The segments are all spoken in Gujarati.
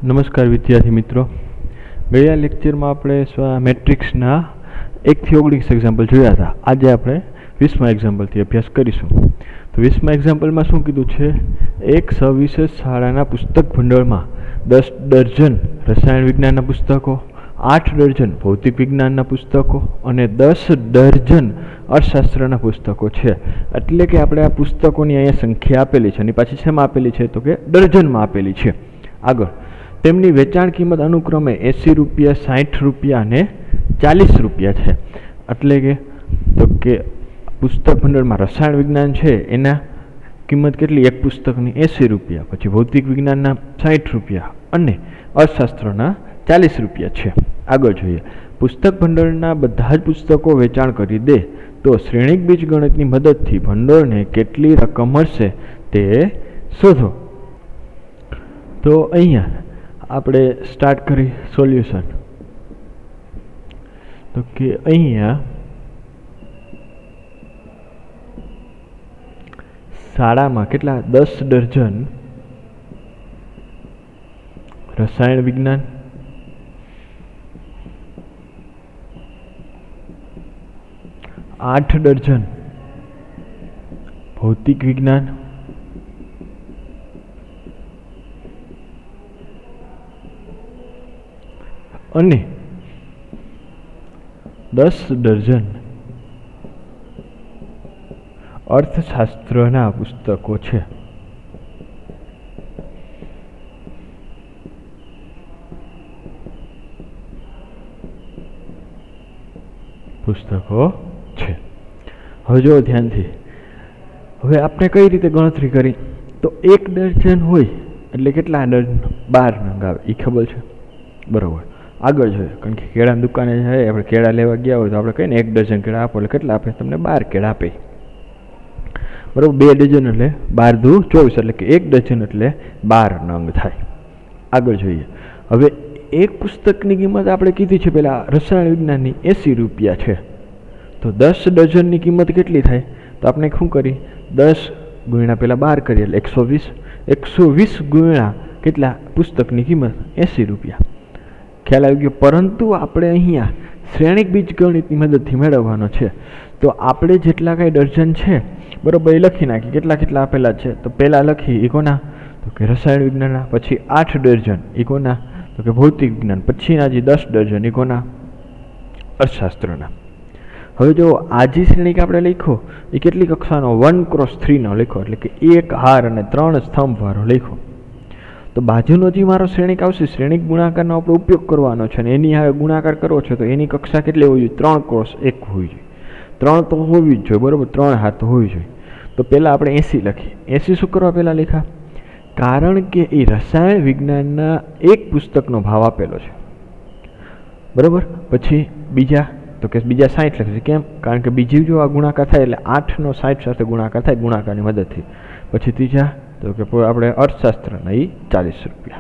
નમસ્કાર વિદ્યાર્થી મિત્રો, ગયા લેક્ચરમાં આપણે મેટ્રિક્સના 1 થી 19 એક્ઝામ્પલ જોયા હતા. આજે આપણે 20મા એક્ઝામ્પલથી અભ્યાસ કરીશું. તો 20મા એક્ઝામ્પલમાં શું કીધું છે? એક સવિશેષ શાળાના પુસ્તક ભંડોળમાં 10 દર્જન રસાયણ વિજ્ઞાનના પુસ્તકો, 8 દર્જન ભૌતિક વિજ્ઞાનના પુસ્તકો અને 10 દર્જન અર્થશાસ્ત્રના પુસ્તકો છે. એટલે કે આપણે આ પુસ્તકોની અહીંયા સંખ્યા આપેલી છે અને પાછી શેમાં આપેલી છે? તો કે દર્જનમાં આપેલી છે. આગળ તેમની વેચાણ કિંમત અનુક્રમે 80 રૂપિયા, 60 રૂપિયા અને 40 રૂપિયા છે. એટલે કે તો કે પુસ્તક ભંડોળમાં રસાયણ વિજ્ઞાન છે એના કિંમત કેટલી? એક પુસ્તકની 80 રૂપિયા, પછી ભૌતિક વિજ્ઞાનના 60 રૂપિયા અને અર્થશાસ્ત્રના 40 રૂપિયા છે. આગળ જોઈએ, પુસ્તક ભંડોળના બધા જ પુસ્તકો વેચાણ કરી દે તો શ્રેણિક બીજગણિતની મદદથી ભંડોળને કેટલી રકમ મળશે તે શોધો. તો અહીંયા આપણે સ્ટાર્ટ કરી સોલ્યુશન. તો કે અહીંયા શાળામાં કેટલા? 10 દર્જન રસાયણ વિજ્ઞાન, 8 દર્જન ભૌતિક વિજ્ઞાન અને 10 દર્જન અર્થશાસ્ત્રના પુસ્તકો છે. હવે જો ધ્યાનથી, હવે આપણે કઈ રીતે ગણતરી કરી? તો 1 દર્જન હોય એટલે કેટલા ડર્જન? 12 નંગ આવે, એ ખબર છે? બરોબર. આગળ જોઈએ, કારણ કે કેળાની દુકાને જાય, આપણે કેળા લેવા ગયા હોય તો આપણે કહીએ ને 1 ડઝન કેળા આપો એટલે કેટલા આપે? તમને 12 કેળા આપે. બરાબર. 2 ડઝન એટલે 12 દુ 24, એટલે કે 1 ડઝન એટલે 12 નંગ થાય. આગળ જોઈએ, હવે એક પુસ્તકની કિંમત આપણે કીધી છે પેલા રસાયણ વિજ્ઞાનની 80 રૂપિયા છે. તો 10 ડઝનની કિંમત કેટલી થાય? તો આપણે શું કરી? 10 ગુણ્યા પેલા 12 કરીએ એટલે 120. 120 ગુણ્યા કેટલા? પુસ્તકની કિંમત 80 રૂપિયા. ખ્યાલ આવી ગયો? પરંતુ આપણે અહીંયા શ્રેણિક બીજગણિતની મદદથી મેળવવાનો છે. તો આપણે જેટલા કાંઈ દર્જન છે બરાબર એ લખી નાખી. કેટલા કેટલા આપેલા છે? તો પહેલાં લખી એ કોના? તો કે રસાયણ વિજ્ઞાનના. પછી 8 દર્જન એ કોના? તો કે ભૌતિક વિજ્ઞાન. પછીના જે 10 દર્જન એ કોના? અર્થશાસ્ત્રના. હવે જો આ જે શ્રેણિક આપણે લખ્યો એ કેટલી કક્ષાનો? 1x3નો લખ્યો, એટલે કે 1 હાર અને 3 સ્તંભ વાળો લખ્યો. તો બાજુનો જે મારો શ્રેણિક આવશે, શ્રેણિક ગુણાકારનો આપણે ઉપયોગ કરવાનો છે અને એની હવે ગુણાકાર કરવો છે તો એની કક્ષા કેટલી હોવી જોઈએ? 3x1 હોવી જોઈએ. 3 તો હોવી જ જોઈએ, બરાબર. 3 હાર તો હોવી જોઈએ. તો પહેલાં આપણે 80 લખીએ. 80 શું કરવા પહેલાં લખ્યા? કારણ કે એ રસાયણ વિજ્ઞાનના એક પુસ્તકનો ભાવ આપેલો છે, બરાબર. પછી બીજા તો કે બીજા 60 લખશે. કેમ? કારણ કે બીજી જો આ ગુણાકાર થાય એટલે 8નો 60 સાથે ગુણાકાર થાય ગુણાકારની મદદથી. પછી ત્રીજા તો કે આપણે અર્થશાસ્ત્રના એ 40 રૂપિયા.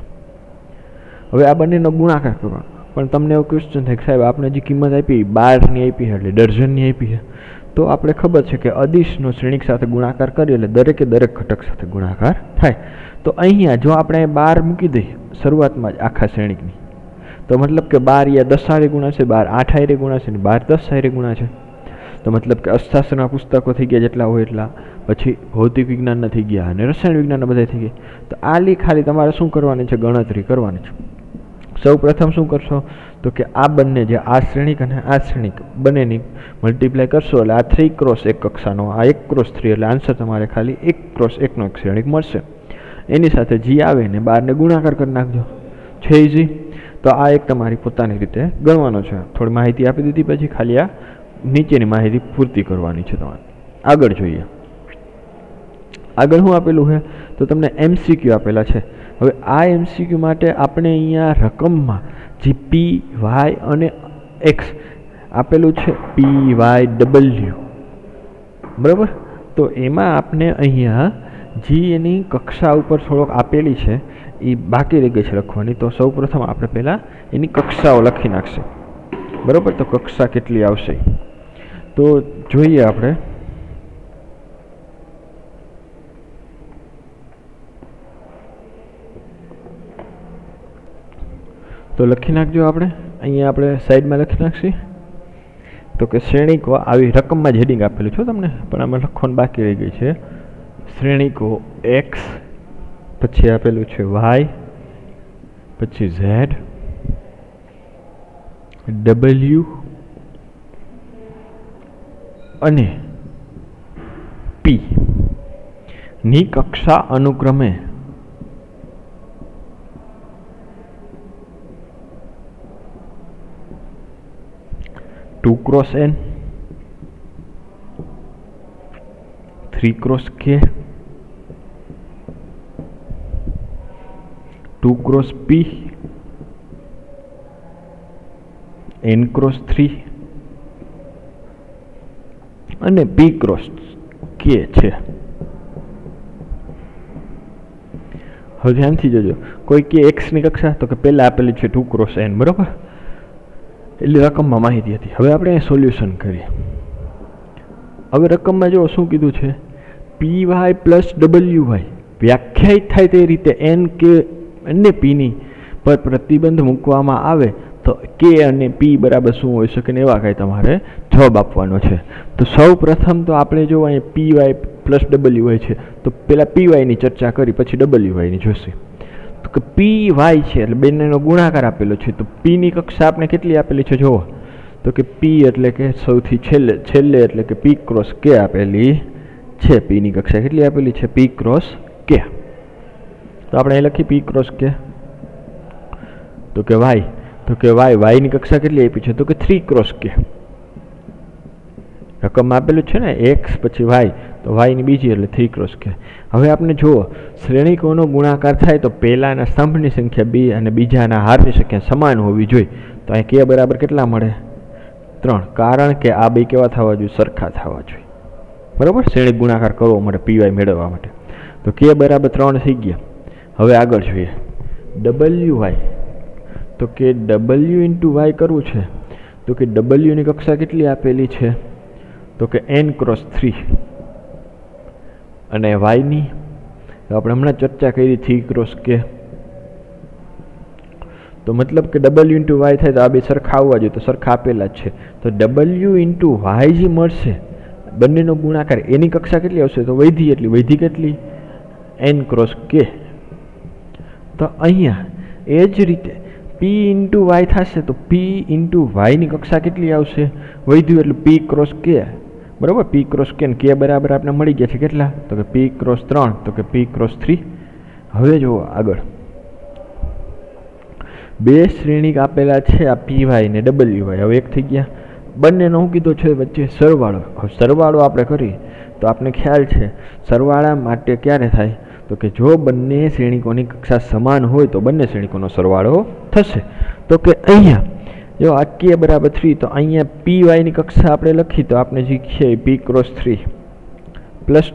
હવે આ બંનેનો ગુણાકાર કરવાનો. પણ તમને એવો ક્વેશ્ચન થાય કે સાહેબ આપણે જે કિંમત આપી 12ની આપી છે એટલે દર્જનની આપી છે, તો આપણે ખબર છે કે અદિશનો શ્રેણિક સાથે ગુણાકાર કરીએ એટલે દરેકે દરેક ઘટક સાથે ગુણાકાર થાય. તો અહીંયા જો આપણે 12 મૂકી દઈએ શરૂઆતમાં જ આખા શ્રેણિકની, તો મતલબ કે 12 યા 10 હારે ગુણા છે, 12 8 હારે ગુણા છે, 12 10 હારે ગુણા છે. તો મતલબ કે અર્થશાસ્ત્રના પુસ્તકો થઈ ગયા જેટલા હોય એટલા, પછી ભૌતિક વિજ્ઞાનના થઈ ગયા અને રસાયણ વિજ્ઞાનના બધા થઈ ગયા. તો આલી ખાલી તમારે શું કરવાની છે? ગણતરી કરવાની છે. સૌ પ્રથમ શું કરશો? તો કે આ બંને જે આ શ્રેણિક અને આ શ્રેણિક બંનેની મલ્ટીપ્લાય કરશો એટલે આ 3x1 કક્ષાનો, આ 1x3, એટલે આન્સર તમારે ખાલી 1x1નો એક શ્રેણિક મળશે. એની સાથે જી આવે ને 12ને ગુણાકાર કરી નાખજો. છે ઈઝી. તો આ એક તમારી પોતાની રીતે ગણવાનો છે. થોડી માહિતી આપી દીધી, પછી ખાલી આ નીચેની માહિતી પૂર્તિ કરવાની છે તમારે. આગળ જોઈએ, આગળ શું આપેલું છે? તો તમને MCQ આપેલા છે. હવે આ MCQ માટે આપણે અહીંયા રકમમાં જે P, Y અને X આપેલું છે, PYW, બરાબર. તો એમાં આપણે અહીંયા જે એની કક્ષા ઉપર થોડોક આપેલી છે એ બાકી રહી ગઈ છે લખવાની. તો સૌ પ્રથમ આપણે પહેલાં એની કક્ષાઓ લખી નાખશે, બરાબર. તો કક્ષા કેટલી આવશે તો જોઈએ આપણે. तो लखी नाखजो आपणे अहींया आपणे साइडमां लखी नाखशीं तो कि श्रेणिको आवी रकममां ज हेडिंग आपेલું છે તમને પણ આમાં લખવાનું બાકી રહી ગઈ છે શ્રેણિકો x પછી આપેલું છે y પછી z w અને p ની કક્ષા અનુક્રમે 2 cross n 3 cross k 2 cross p n cross 3 અને p cross k છે। હવે ધ્યાનથી જોજો કોઈ કે x ની કક્ષા તો કે પહેલા આપેલી છે 2 cross n બરોબર એટલે રકમમાં માહિતી હતી। હવે આપણે સોલ્યુશન કરીએ। હવે રકમમાં જો શું કીધું છે py + wy વ્યાખ્યાયિત થાય તે રીતે n કે અને p ની પર પ્રતિબંધ મૂકવામાં આવે તો k અને p બરાબર શું હોઈ શકે ને એવા કાંઈ તમારે જવાબ આપવાનો છે। તો સૌ પ્રથમ તો આપણે જો અહીં py + wy છે તો પહેલાં py ની ચર્ચા કરી પછી wy ની જોઈશે। તો કે py છે એટલે બંનેનો ગુણાકાર આપેલો છે તો p ની કક્ષા આપણે કેટલી આપેલી છે જુઓ તો કે p એટલે કે સૌથી છેલ્લે એટલે કે p cross k આપેલી છે। p ની કક્ષા કેટલી આપેલી છે p cross k તો આપણે અહીં લખી p cross k તો કે y ની કક્ષા કેટલી આપી છે તો કે 3 cross k રકમ આપેલું છે ને x પછી y તો y ની બીજી એટલે 3 cross k। હવે આપણે જુઓ શ્રેણિકોનો ગુણાકાર થાય તો પહેલાના સ્તંભની સંખ્યા 2 અને બીજાના હારની સંખ્યા સમાન હોવી જોઈએ તો અહીં k બરાબર કેટલા મળે 3 કારણ કે આ બે કેવા થવા જોઈએ સરખા થવા જોઈએ બરાબર શ્રેણિક ગુણાકાર કરવો માટે py મેળવવા માટે તો k બરાબર 3 થઈ ગયા। હવે આગળ જોઈએ wy તો કે w * y કરવું છે તો કે w ની કક્ષા કેટલી આપેલી છે તો કે n cross 3 અને y ની આપણે હમણાં ચર્ચા કરી 3 cross k તો મતલબ કે w * y થાય તો આ બે સરખા આવવા જોઈએ તો સરખા આપેલા જ છે તો w * y જે મળશે બંનેનો ગુણાકાર એની કક્ષા કેટલી આવશે તો વૈધી કેટલી n cross k તો અહીંયા એ જ રીતે p * y થશે તો p * y ની કક્ષા કેટલી આવશે વૈધ્યું એટલે p cross k બરાબર p cross k ને k બરાબર આપણે મળી ગયા છે કેટલા તો કે p cross 3 તો કે p cross 3। હવે જુઓ આગળ બે શ્રેણિક આપેલા છે આ py ને wy હવે એક થઈ ગયા બંનેનો હું કીધો છે વચ્ચે સરવાળો। હવે સરવાળો આપણે કરીએ તો આપણે ખ્યાલ છે સરવાળા માટે ક્યારે થાય તો કે જો બંને શ્રેણિકોની કક્ષા સમાન હોય તો બંને શ્રેણિકોનો સરવાળો થશે તો કે અહીંયા જો આ k બરાબર 3 તો અહીંયા py ની કક્ષા આપણે લખી તો આપણે શીખીએ p cross 3 પ્લસ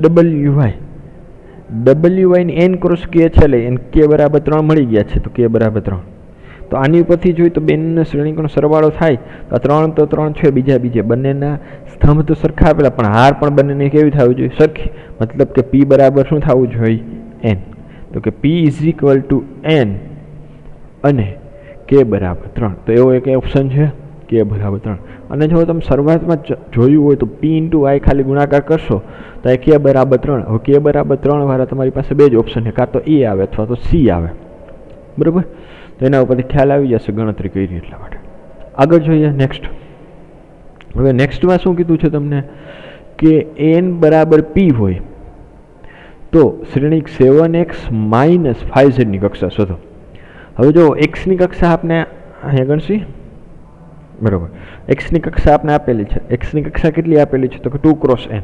wy ની n cross k છે એટલે n k બરાબર 3 મળી ગયા છે તો k બરાબર 3 તો આની ઉપરથી જોઈએ તો બંને શ્રેણિકોનો સરવાળો થાય તો 3 તો 3 છે બીજા બંનેના સ્તંભ તો સરખા આપેલા પણ હાર પણ બંનેની કેવી થવી જોઈએ સરખી મતલબ કે p બરાબર શું થવું જોઈએ n તો કે p = n અને k બરાબર 3 તો એવો એક ઓપ્શન છે k બરાબર 3 અને જો તમે શરૂઆતમાં જોયું હોય તો p * y ખાલી ગુણાકાર કરશો તો k બરાબર 3 હવે k બરાબર 3 વાળા તમારી પાસે બે જ ઓપ્શન છે કાં તો e આવે અથવા તો c આવે બરાબર તો એના ઉપરથી ખ્યાલ આવી જશે ગણતરી કરી એટલા માટે આગળ જોઈએ નેક્સ્ટ। હવે નેક્સ્ટમાં શું કીધું છે તમને કે n બરાબર p હોય તો શ્રેણિક 7x - 5z ની કક્ષા શોધો। હવે જો x ની કક્ષા આપણે અહીંયા ગણશી બરાબર x ની કક્ષા આપણે આપેલી છે x ની કક્ષા કેટલી આપેલી છે તો કે 2 cross n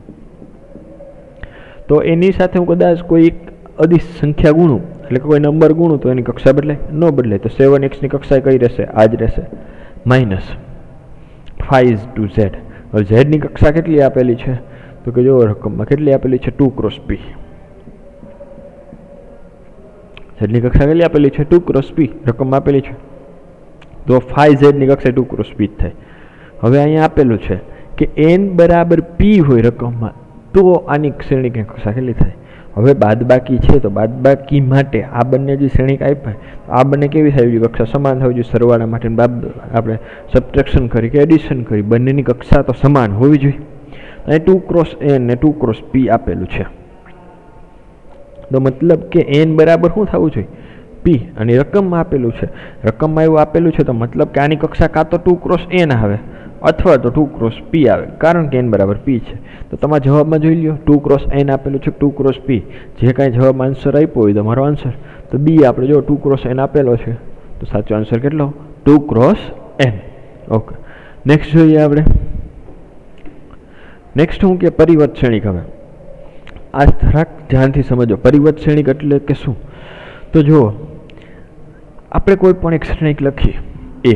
તો એની સાથે હું કદાચ કોઈ એક અદિશ સંખ્યા ગુણું એટલે કે કોઈ નંબર ગુણું તો એની કક્ષા બદલાય ન બદલાય તો 7x ની કક્ષા કઈ રહેશે આ જ રહેશે -5z। હવે z ની કક્ષા કેટલી આપેલી છે તો કે જો રકમમાં કેટલી આપેલી છે 2 cross p z ની કક્ષા કેટલી આપેલી છે 2 cross p રકમ આપેલી છે તો 5z ની કક્ષા 2 cross p થાય। હવે અહીંયા આપેલું છે કે n બરાબર p હોય રકમમાં તો આની શ્રેણિકની કક્ષા કેટલી થાય હવે બાદબાકી છે તો બાદબાકી માટે આ બંને જે શ્રેણિક આપ્યા આ બંને કેવી થવી જોઈએ? કક્ષા સમાન થવી જોઈએ. સરવાળા માટે આપણે સબટ્રેક્શન કરી કે એડિશન કરી, બંનેની કક્ષા તો સમાન હોવી જોઈએ. અને 2x n ને 2x p આપેલું છે, તો મતલબ કે n બરાબર શું થવું જોઈએ? p. અને રકમમાં આપેલું છે, રકમમાં એવું આપેલું છે તો મતલબ કે આની કક્ષા કાં તો 2x n આવે અથવા તો 2x p આવે, કારણ કે n બરાબર p છે. તો તમારા જવાબમાં જોઈ લ્યો 2x n આપેલું છે, 2x p. જે કાંઈ જવાબમાં આન્સર આપ્યો હોય તમારો આન્સર, તો b આપણે જો 2x n આપેલો છે તો સાચો આન્સર કેટલો? 2x n. ઓકે, નેક્સ્ટ જોઈએ આપણે. નેક્સ્ટ શું કે પરિવર્ત શ્રેણિક. હવે આ થોડાક ધ્યાનથી સમજો. પરિવર્ત શ્રેણિક એટલે કે શું? તો જુઓ, આપણે કોઈ પણ એક શ્રેણિક લખીએ એ,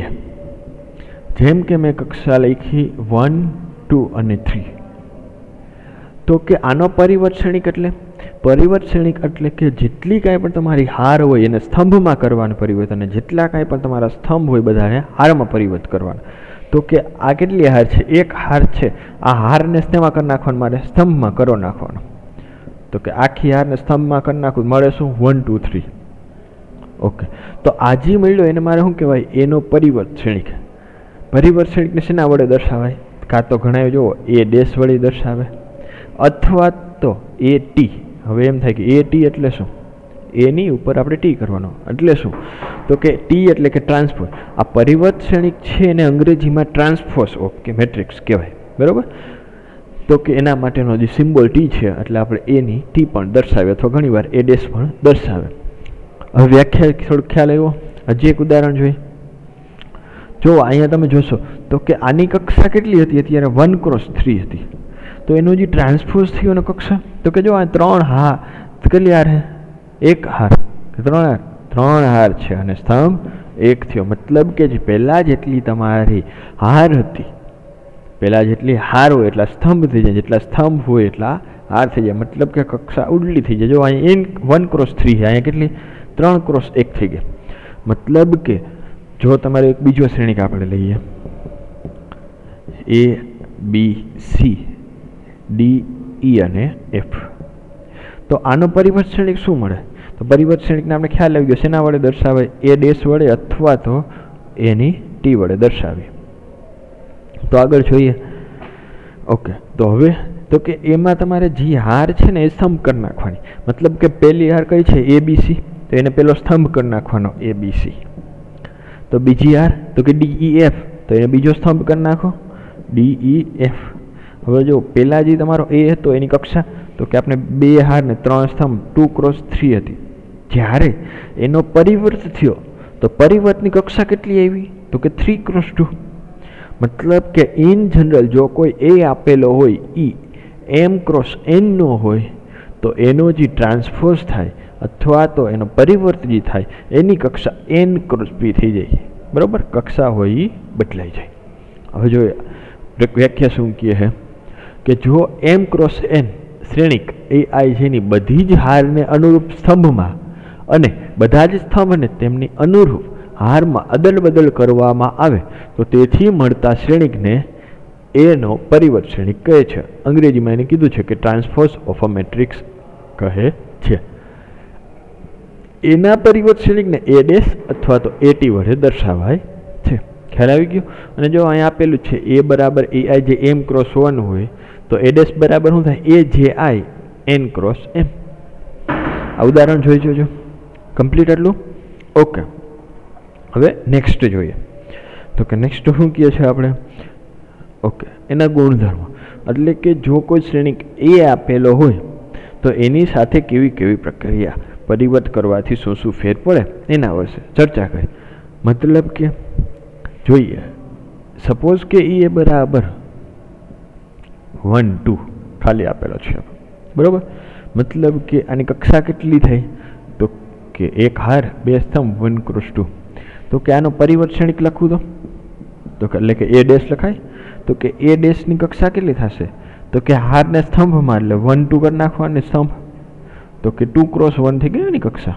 જેમ કે મેં કક્ષા લખી 1, 2 અને 3, તો કે આનો પરિવર્ત શ્રેણિક એટલે? પરિવર્ત શ્રેણિક એટલે કે જેટલી કાંઈ પણ તમારી હાર હોય એને સ્તંભમાં કરવાનું પરિવર્ત, અને જેટલા કાંઈ પણ તમારા સ્તંભ હોય બધાને હારમાં પરિવર્ત કરવાના. તો કે આ કેટલી હાર છે? એક હાર છે. આ હારને શેમાં કરી નાખવાનું? મારે સ્તંભમાં કરો નાખવાનો. તો કે આખી હારને સ્તંભમાં કરી નાખવું, મળે શું? 1, 2, 3. ઓકે, તો આજે મળ્યો એને મારે શું કહેવાય? એનો પરિવર્ત શ્રેણિક. પરિવર્ત શ્રેણિકને શેના વડે દર્શાવાય? કાં તો ઘણા જુઓ એ ડેશ વડે દર્શાવે, અથવા તો એ ટી. હવે એમ થાય કે એ ટી એટલે શું? એની ઉપર આપણે ટી કરવાનો એટલે શું? તો કે ટી એટલે કે ટ્રાન્સપોઝ. આ પરિવર્ત શ્રેણિક છે એને અંગ્રેજીમાં ટ્રાન્સપોઝ ઓફ કે મેટ્રિક્સ કહેવાય, બરાબર? તો કે એના માટેનો જે સિમ્બોલ ટી છે એટલે આપણે એની ટી પણ દર્શાવે, અથવા ઘણીવાર એ ડેશ પણ દર્શાવે. હવે વ્યાખ્યા થોડુંક ખ્યાલ આવ્યો. હજી એક ઉદાહરણ જોઈએ. જો અહીંયા તમે જોશો તો કે આની કક્ષા કેટલી હતી? અત્યારે 1x3 હતી. તો એનું જે ટ્રાન્સપોઝ થયું એનો કક્ષા, તો કે જો આ 3 હાર કેટલી હાર છે? 1 હાર. 3 હાર છે અને સ્તંભ 1 થયો. મતલબ કે જે પહેલાં જેટલી તમારી હાર હતી, પહેલાં જેટલી હાર હોય એટલા સ્તંભ થઈ જાય, જેટલા સ્તંભ હોય એટલા હાર થઈ જાય. મતલબ કે કક્ષા ઉડલી થઈ જાય. જો અહીંયા 1x3 છે, અહીંયા કેટલી? 3x1 થઈ ગઈ. મતલબ કે જો તમારે એક બીજો શ્રેણિક આપણે લઈએ A, B, C, D, E અને F, તો આનો પરિવર્ત શ્રેણિક શું મળે? તો પરિવર્ત શ્રેણિકને આપણે ખ્યાલ આવી ગયો. શેના વડે દર્શાવે? એ ડેશ વડે અથવા તો એની ટી વડે દર્શાવે. તો આગળ જોઈએ. ઓકે, તો હવે તો કે એમાં તમારે જે હાર છે ને એ સ્તંભ કરી નાખવાની. મતલબ કે પહેલી હાર કઈ છે? ABC, તો એને પહેલો સ્તંભ કરી નાખવાનો ABC. તો બીજી હાર તો કે DEF, તો એને બીજો સ્તંભ કરી નાખો DEF. હવે જો પહેલાં જે તમારો એ હતો એની કક્ષા, તો કે આપણે 2 હાર ને 3 સ્તંભ 2x3 હતી. જ્યારે એનો પરિવર્ત થયો તો પરિવર્તની કક્ષા કેટલી આવી? તો કે 3x2. મતલબ કે ઇન જનરલ જો કોઈ એ આપેલો હોય E m×n નો હોય તો એનો જે ટ્રાન્સપોઝ થાય અથવા તો એનો પરિવર્ત જે થાય એની કક્ષા n×p થઈ જાય, બરાબર? કક્ષા હોય એ બદલાઈ જાય. હવે જો વ્યાખ્યા શું કહે છે કે જો m×n શ્રેણિક AI જેની બધી જ હારને અનુરૂપ સ્તંભમાં અને બધા જ સ્તંભને તેમની અનુરૂપ હારમાં અદલ બદલ કરવામાં આવે તો તેથી મળતા શ્રેણિકને એનો પરિવર્ત શ્રેણિક કહે છે. અંગ્રેજીમાં એને કીધું છે કે ટ્રાન્સપોઝ ઓફ અ મેટ્રિક્સ કહે છે. એના પરિવર્ત શ્રેણિકને એ ડેશ અથવા તો એ ટી વડે દર્શાવાય છે. ખ્યાલ આવી ગયો? અને જો અહીંયા આપેલું છે એ બરાબર AI જે m×1 હોય તો એ ડેશ બરાબર શું થાય? એ જે આઈ n×m. આ ઉદાહરણ જોઈ જોજો. કમ્પ્લીટ એટલું? ઓકે, હવે નેક્સ્ટ જોઈએ. તો કે નેક્સ્ટ શું કહે છે આપણે? ઓકે, એના ગુણધર્મો. એટલે કે જો કોઈ શ્રેણિક એ આપેલો હોય તો એની સાથે કેવી કેવી પ્રક્રિયા પરિવર્ત કરવાથી શું શું ફેર પડે એના વિશે ચર્ચા કરી. મતલબ કે જોઈએ, સપોઝ કે એ બરાબર 1, 2 ખાલી આપેલો છે, બરાબર? મતલબ કે આની કક્ષા કેટલી થઈ? તો કે 1 હાર 2 સ્તંભ 1×2. તો કે આનો પરિવર્ત શ્રેણિક લખવું તો એટલે કે એ ડેશ લખાય. તો કે એ ડેશની કક્ષા કેટલી થશે? તો કે હારને સ્તંભમાં એટલે 1, 2 કરી નાખવાની સ્તંભ, તો કે 2×1 થઈ ગઈ એની કક્ષા.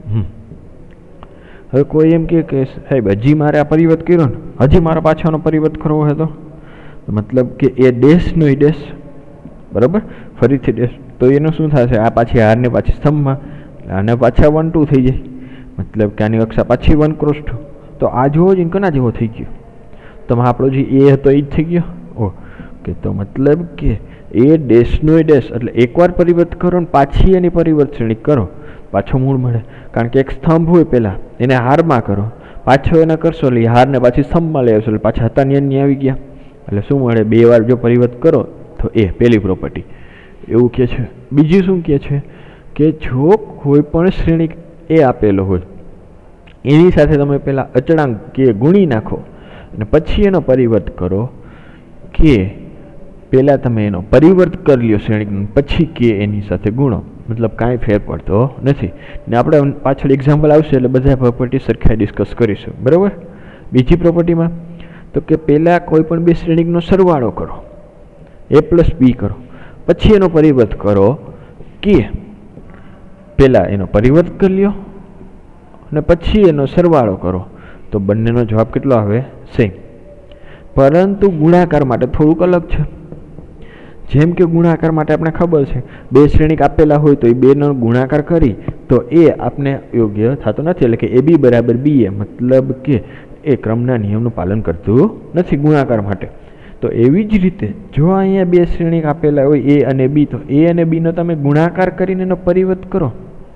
હવે કોઈ એમ કે સાહેબ હજી મારે આ પરિવર્ત કર્યો ને, હજી મારા પાછળનો પરિવર્ત કરવો હોય તો મતલબ કે એ ડેશનો એ ડેશ, બરાબર? ફરીથી ડેશ, तो एनु शुं थशे आ पाછી हार ने पाછી स्तंभमां आने पाछा 1 2 थई जाय मतलब के आनी कक्षा पाછી 1 क्रॉस 2 तो आ जोवो जी कोना जेवो थई गयो तो आपणो जी ए हतो ए ज थई गयो ओके तो मतलब के ए डैश नो ए डैश एटले एकवार परिवर्तित करो ने पाછી एनी परिवर्त श्रेणी करो पाछो मूळ मळे कारण के एक स्तंभ होय पेला एने हारमां करो पाछो एने करशो એટલે हार ने पाછી स्तंभमां लई आवशो એટલે पाछा हता ने एनी આવી ગયા એટલે શું મળે બે વાર જો પરિવર્ત કરો તો એ પહેલી પ્રોપર્ટી એવું કહે છે। બીજી શું કહે છે કે જો કોઈ પણ શ્રેણી એ આપેલો હોય એની સાથે તમે પહેલાં અચળાંક કે ગુણી નાખો અને પછી એનો પરિવર્ત કરો કે પહેલાં તમે એનો પરિવર્ત કરી લ્યો શ્રેણી પછી કે એની સાથે ગુણો मतलब कांई फेर पड़तो नहीं ने आपणे पाछळ एक्जाम्पल आवशे એટલે બધા પ્રોપર્ટી સરખા ડિસ્કસ કરીશું बराबर। बीजी प्रोपर्टी में तो कि पहला कोईपण बे श्रेणीनो सरवाळो करो ए प्लस बी करो पछी एनो परिवर्त करो के पहला एनो परिवर्त कर लियो अने पछी एनो सरवाळो करो तो बंनेनो जवाब केटलो आवे सेम परंतु गुणाकार माटे थोड़ुंक अलग छे। जेम के गुणाकार माटे आपने खबर है बे श्रेणी आपेला होय तो ए बेनो गुणाकार करी तो ए आपने योग्य थतो नथी एटले के ए बी बराबर बी ए मतलब के ए क्रमना नियमनुं पालन करतुं नथी गुणाकार माटे। तो एवी ज रीते जो अहींया बे श्रेणी आपेला होय ए अने बी तो ए अने बी नो तमे गुणाकार करीने एनो परिवर्त करो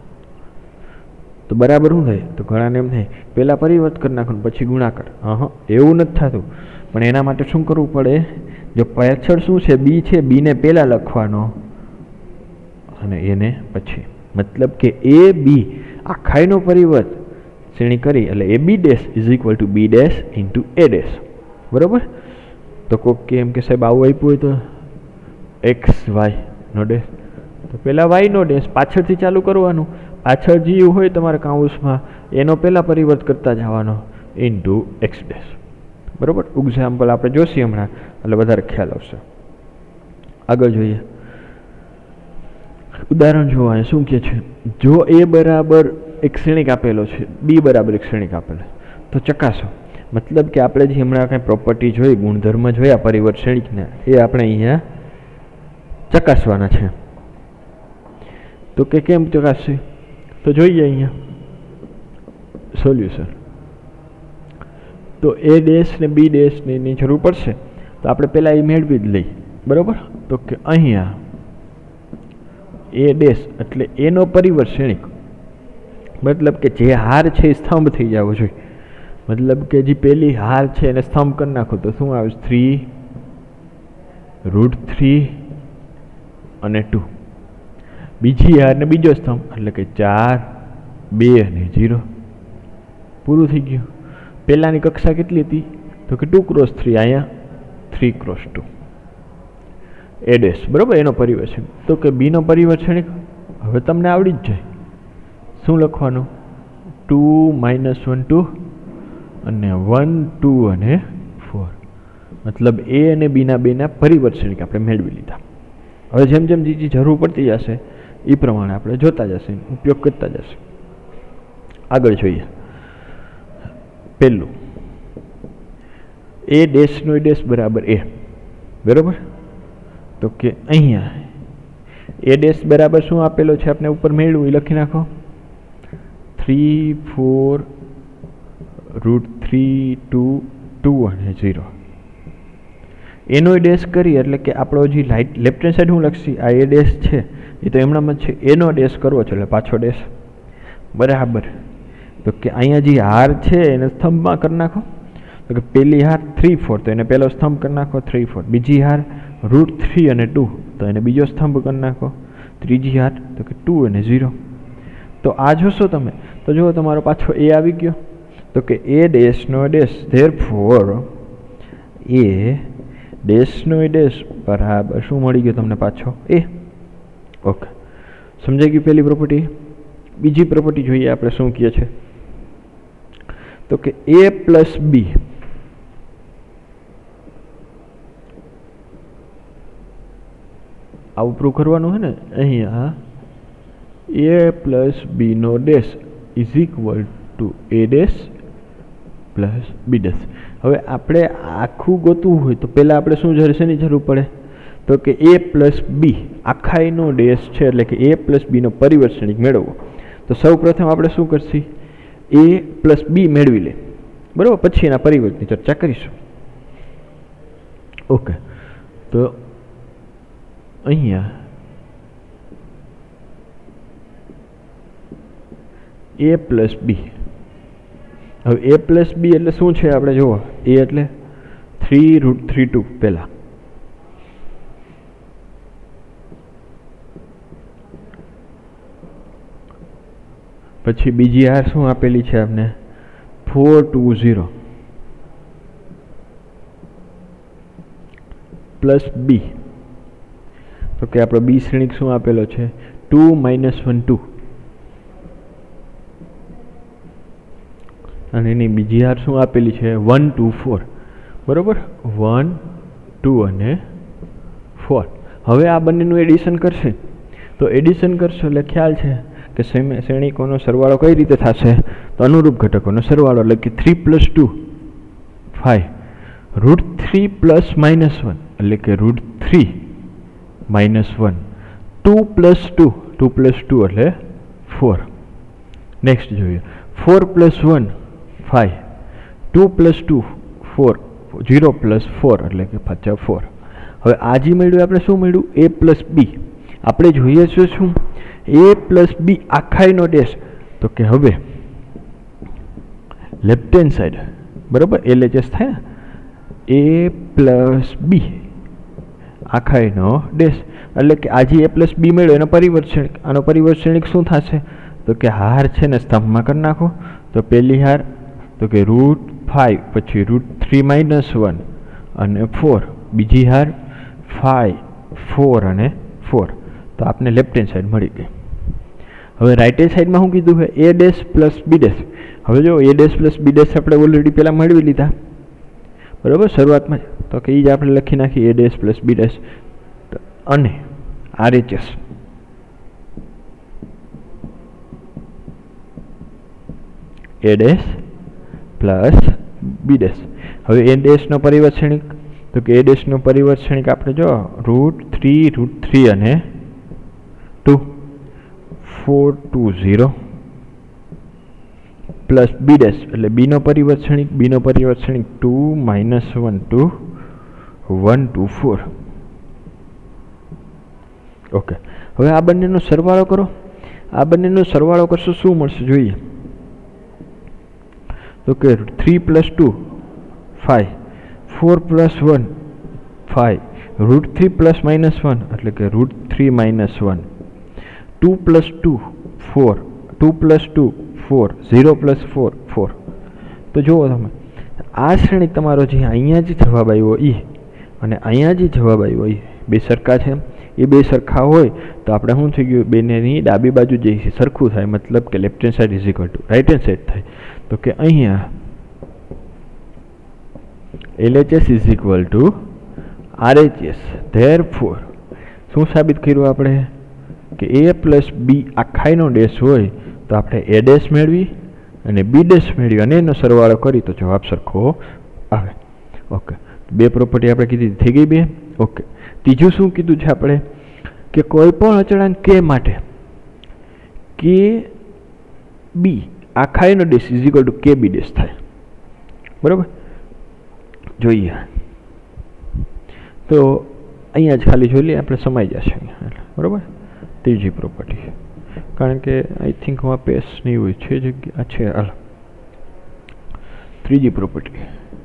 तो बराबर शुं थाय तो घणाने एम थाय पहेला परिवर्त करी नाखो पछी गुणाकार एवुं नथी थतुं पण एना माटे शुं करवुं पड़े जो पाछळ शुं छे बी छे बी ने पहेला लखवानो अने एने पछी मतलब के ए बी आखाईनो परिवर्त श्रेणी करी एटले a b dash is equal to b dash into a dash बराबर। तो कोक के एम के साहेब आवुं आप्युं होय तो एक्स वाय नो डैश तो पहेला वाय नो डैश पाछळथी चालू करवानुं पाछळ जी होय तमारे काउंसमां एनो पहेला परिवर्त करता जवानो इंटू एक्स डैश बराबर। एक्जाम्पल आपणे जोशीए हमणां એટલે વધારે ખ્યાલ આવશે। આગળ જોઈએ ઉદાહરણ જોવા શું કહે છે જો a બરાબર એક શ્રેણિક આપેલો છે b બરાબર એક શ્રેણિક આપેલો તો ચકાસો मतलब કે આપણે જે હમણાં કંઈ પ્રોપર્ટી જોઈ ગુણધર્મ જોયા પરિવર્ત શ્રેણિકના એ આપણે અહીંયા ચકાસવાના છે। તો કે કેમ ચકાસશે તો જોઈએ અહીંયા સોલ્યુશન तो ए डैश ने बी डैश ने जरूर पड़शे तो आपणे पहला ए मेळवी ज लई बराबर। तो कि अहींया ए डैश एटले ए नो परिवर्त श्रेणिक मतलब के जे हार छे स्तंभ थई जावो जोईए मतलब के जे पहली हार छे एने स्तंभ कर नाखो तो शुं आवे 3√3 अने 2 बीजी हार ने बीजो स्तंभ एटले के 4 2 अने 0 पूरुं थई गयुं। पहलानी कक्षा केटली हती तो कि 2 क्रॉस 3 आया 3 क्रॉस 2 ए डैश बराबर एनो परिवर्त छे तो कि बी नो परिवर्त छे हवे तमने आवडी ज जाय शुं लखवानुं 2 -1 2 अने 1 2 अने 4 मतलब ए अने बी ना बेना परिवर्त श्रेणी आपणे मेळवी लीधा। हवे जेम जेम जी जरूर पड़ती जशे ए प्रमाणे आपणे जोता जशे उपयोग करता जशे। आगळ जोईए पहलू ए डैश नो ए डैश बराबर ए बराबर। तो कि अहींया ए डैश बराबर शुं आपेलो छे आपणे उपर मेळव्युं लखी नाखो 3/4√3 2 2 अने 0 एनो ए डैश करी एटले के आपणो जे लेफ्ट हेन्ड साइड शुं लखशी आ ए डैश छे ए तो एमणाम ज छे एनो डैश करवो छे एटले पाछो डैश बराबर। तो कि अहींया जे हार छे एने स्तंभमां कर नाखो तो कि पहली हार 3/4 तो एने पहलो स्तंभ कर नाखो 3/4 बीजी हार √3 अने 2 तो एने बीजो स्तंभ कर नाखो त्रीजी हार तो कि 2 अने 0 तो आ जोशो तमे तो जो तमारो पाछो ए आवी गयो तो कि ए डैश नो a dash therefore a dash नो ए डैश बराबर शुं मळी गयो तमने पाछो ए ओके समजाई गई पहली प्रोपर्टी। बीजी प्रोपर्टी जोईए आपणे शुं कहे छे तो कि ए प्लस बी आવું प्रूव करवानुं है ने अहींया ए प्लस बी नो dash is equal to a dash plus b dash. हवे आपणे आखुं गोतवुं होय तो पहेला आपणे शुं शेनी जरूर पड़े તો કે a પ્લસ બી આખાઈનો ડેશ છે, એટલે કે a પ્લસ બીનો પરિવર્ત શ્રેણિક મેળવવો. તો સૌ પ્રથમ આપણે શું કરશું, a પ્લસ બી મેળવી લે, બરાબર, પછી એના પરિવર્તની ચર્ચા કરીશું. ઓકે, તો અહીંયા a પ્લસ બી, હવે a પ્લસ બી એટલે શું છે આપણે જુઓ, a એટલે 3√32 પહેલાં, પછી બીજી આર શું આપેલી છે આપણે 420 પ્લસ બી, તો કે આપણો બી શ્રેણિક શું આપેલો છે 2 - 1 2, અને એની બીજી આર શું આપેલી છે 1 2 4, બરાબર, 1 2 અને 4. હવે આ બંનેનું એડિશન કરશે, તો એડિશન કરશો એટલે ખ્યાલ છે કે શ્રેણિકોનો સરવાળો કઈ રીતે થશે, તો અનુરૂપ ઘટકોનો સરવાળો, એટલે કે 3 + 2 5, √3 + -1 એટલે કે √3 - 1, 2 + 2 2 + 2 એટલે 4. નેક્સ્ટ જોઈએ 4 + 1 5, 2 + 2 4, 0 + 4 એટલે કે 4. હવે આ જે મળ્યું આપણે શું મળ્યું, a પ્લસ બી. આપણે જોઈએ છે શું, a પ્લસ બી આખાઈનો ડેશ, તો કે હવે લેફ્ટ હેન્ડ સાઈડ, બરાબર, LHS થાય ને, a પ્લસ બી આખાઈનો ડેશ, એટલે કે આ જે a પ્લસ બી મળ્યો એનો પરિવર્ત શ્રેણિક, આનો પરિવર્ત શ્રેણિક શું થશે, તો કે હાર છે ને સ્તંભમાં કરી નાખો. તો પહેલી હાર તો કે √5, પછી √3 - 1 અને 4, બીજી હાર 5 4 અને 4. તો આપને લેફ્ટ હેન્ડ સાઈડ મળી ગઈ. હવે રાઈટ હેન્ડ સાઈડમાં શું કીધું છે, a dash plus b dash. હવે જો a dash plus b dash આપણે ઓલરેડી પહેલાં મેળવી લીધા, બરાબર, શરૂઆતમાં, તો કે એ જ આપણે લખી નાખી a dash plus b dash, અને RHS a dash plus b dash. હવે a ડેશનો પરિવર્ત શ્રેણિક, તો કે a ડેશનો પરિવર્ત શ્રેણિક આપણે જો √3 અને 2, 420 પ્લસ બી ડેશ એટલે બીનો પરિવર્ત શ્રેણિક, બીનો પરિવર્ત શ્રેણિક 2 - 1 2 1 2 4. ઓકે, હવે આ બંનેનો સરવાળો કરો, આ બંનેનો સરવાળો કરશો શું મળશે જોઈએ, તો કે 3 + 2 5, 4 + 1 5, √3 + -1 એટલે કે √3 - 1, 2 + 2 4, 2 + 2 4, 0 + 4 4. તો જુઓ તમે આ શ્રેણિક તમારો જે અહીંયા જે જવાબ આવ્યો એ અને અહીંયા જે જવાબ આવ્યો એ બે સરખા છે. એ બે સરખા હોય તો આપણે શું થઈ ગયું, બેની ડાબી બાજુ જે છે સરખું થાય, મતલબ કે left hand side is equal to right hand side થાય. તો કે અહીંયા LHS is equal to RHS. Therefore શું સાબિત કર્યું આપણે કે a પ્લસ બી આખાઈનો ડેશ હોય તો આપણે a ડેશ મેળવી અને b ડેશ મેળવી અને એનો સરવાળો કરી તો જવાબ સરખો આવે. ઓકે, બે પ્રોપર્ટી આપણે કીધી થઈ ગઈ બે. ઓકે, ત્રીજું શું કીધું છે આપણે કે કોઈ પણ અચળાંક k માટે k b આખાઈનો dash is equal to k b dash થાય, બરાબર. જોઈએ તો અહીંયા જ ખાલી જોઈ લઈએ આપણે, સમાઈ જશે અહીંયા, બરાબર. ત્રીજી પ્રોપર્ટી, કારણ કે આઈ થિંક હું આ પેસ નહીં હોય છે જગ્યા છે. હાલ ત્રીજી પ્રોપર્ટી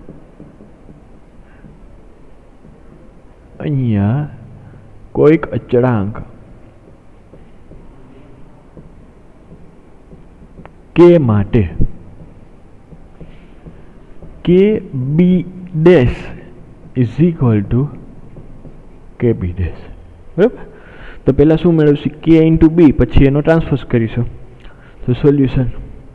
અહીંયા કોઈક અચળાંક k માટે k b dash is equal to k b dash, બરાબર. તો પહેલાં શું મેળવશું, k ઇન્ટુ બી, પછી એનો ટ્રાન્સફોઝ કરીશું. તો સોલ્યુશન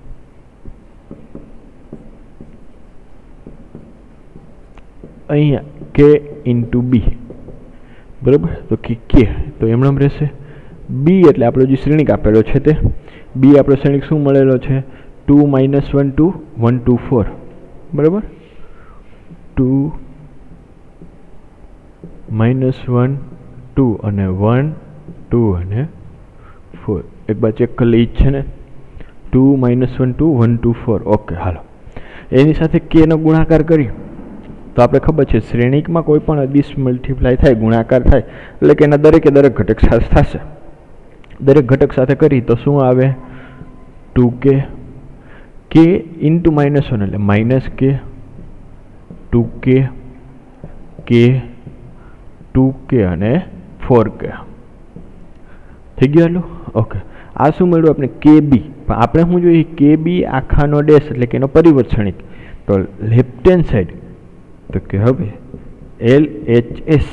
અહીંયા k ઇન્ટુ બી, બરાબર. તો કે તો એમણે રહેશે બી, એટલે આપણો જે શ્રેણિક આપેલો છે તે બી આપણો શ્રેણિક શું મળેલો છે 2 - 1 2 1 2 4, બરાબર. 2 - 1 2 અને 1 2 અને 4 એક બાર ચેક કરી લઈએ છે ને 2 -1 2 1 2 4 ઓકે હાલો એની સાથે k નો ગુણાકાર કરી તો આપણે ખબર છે શ્રેણિકમાં કોઈ પણ અદિશ મલ્ટીપ્લાય થાય ગુણાકાર થાય એટલે કે એના દરેકે દરેક ઘટક સાથે થશે દરેક ઘટક સાથે કરી તો શું આવે 2k k ઇન્ટુ -1 એટલે -k 2k k 2k અને 4k થઈ ગયું આટલું ઓકે આ શું મળ્યું આપણે kb પણ આપણે શું જોઈએ kb આખાનો ડેશ એટલે કે એનો પરિવર્તણિક તો લેફ્ટ હેન્ડ સાઈડ તો કે હવે LHS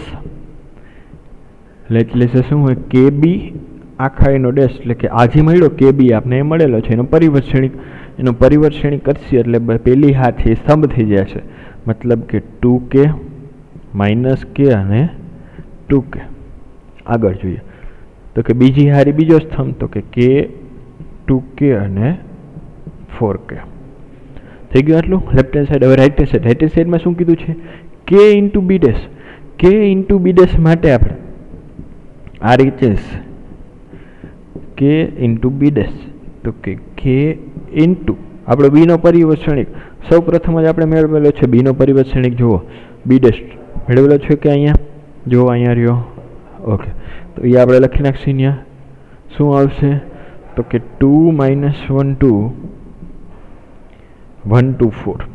એટલે શું હોય kb આખા એનો ડેશ એટલે કે આજે મળ્યો kb આપણે એ મળેલો છે એનો પરિવર્તણિક કરશે એટલે પેલી હાથ એ સ્તંભ થઈ જાય છે મતલબ કે 2k -k અને 2k આગળ જોઈએ તો કે બીજી હારી બીજો સ્તંભ તો કે k 2k અને 4k થઈ ગયું આટલું લેફ્ટ હેન્ડ સાઈડ હવે રાઈટ હેન્ડ સાઈડમાં શું કીધું છે k into b dash k into b dash માટે આપણે RHS k into b dash તો કે k ઇન્ટુ આપણો બી નો પરિવર્તણિક સૌ પ્રથમ જ આપણે મેળવેલો છે બી નો પરિવર્તણિક જુઓ બી ડેશ મેળવેલો છે કે અહીંયા જુઓ અહીંયા રહ્યો ઓકે તો એ આપણે લખી નાખીએ અહીંયા શું આવશે તો કે 2 - 1 2 1 2 4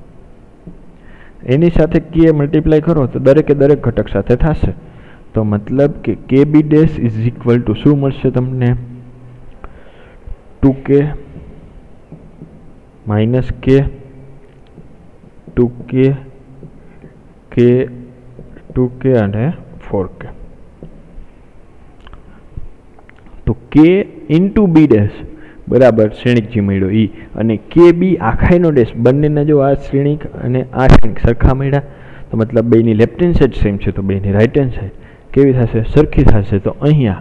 એની સાથે k મલ્ટીપ્લાય કરો તો દરેકે દરેક ઘટક સાથે થશે તો મતલબ કે kb dash is equal to શું મળશે તમને 2k -k 2k k 2k અને 4k તો k ઇન્ટુ બી ડેશ બરાબર શ્રેણિક જે મળ્યો ઈ અને kb આખાઈનો ડેશ બંનેના જો આ શ્રેણિક અને આ શ્રેણિક સરખા મળ્યા તો મતલબ બેની લેફ્ટ હેન્ડ સાઈડ સેમ છે તો બેની રાઈટ હેન્ડ સાઈડ કેવી થશે સરખી થશે તો અહીંયા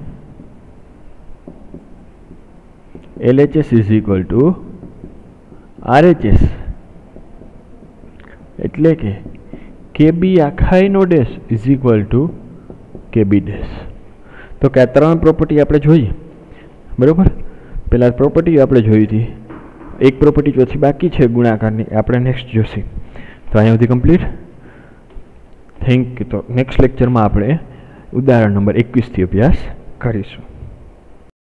LHS is equal to RHS એટલે કે kb આખાઈનો dash is equal to kb dash તો કે આ ત્રણ પ્રોપર્ટી આપણે જોઈએ બરાબર પહેલાં પ્રોપર્ટી આપણે જોઈ હતી એક પ્રોપર્ટી ચોથી બાકી છે ગુણાકારની આપણે નેક્સ્ટ જોશી તો અહીંયા સુધી કમ્પ્લીટ થેન્ક યુ તો નેક્સ્ટ લેક્ચરમાં આપણે ઉદાહરણ નંબર 21 થી અભ્યાસ કરીશું